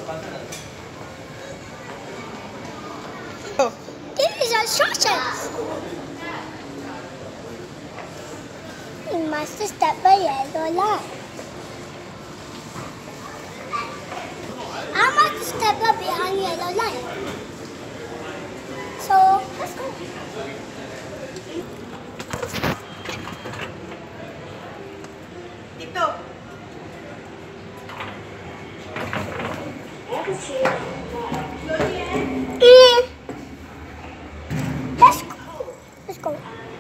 These are instructions. You must step a yellow line. I must step up behind yellow line. So let's go. Dito. Let's go. Let's go.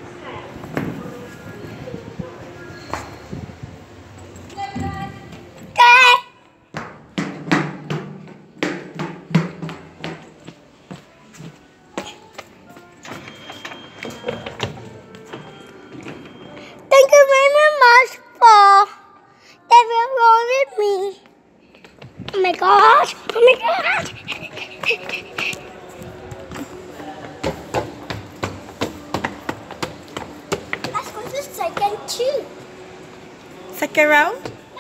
Thank you very much for that will with me. Oh my gosh! Oh my gosh! Let's go to the second two. Second round.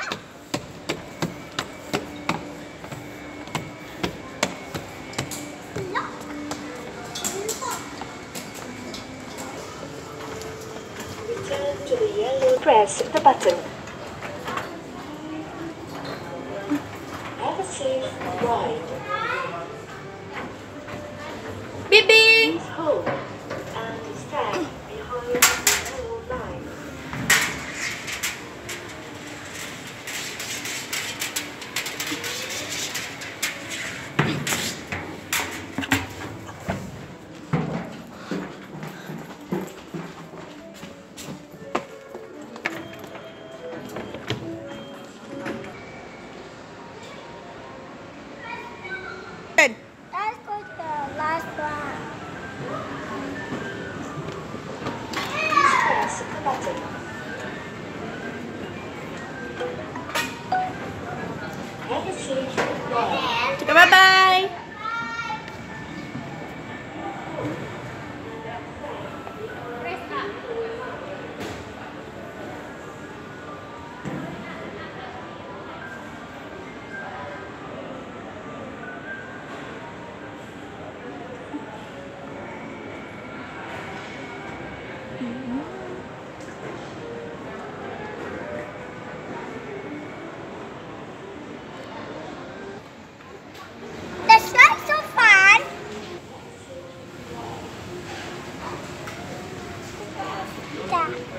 Return to the yellow. Press the button. Have a safe ride. Bibi! Please hold and stand behind the yellow line. Good. Let's go to the last round. Press the button. Have a safe ride. Sige, bye-bye! That's not so fun. Yeah.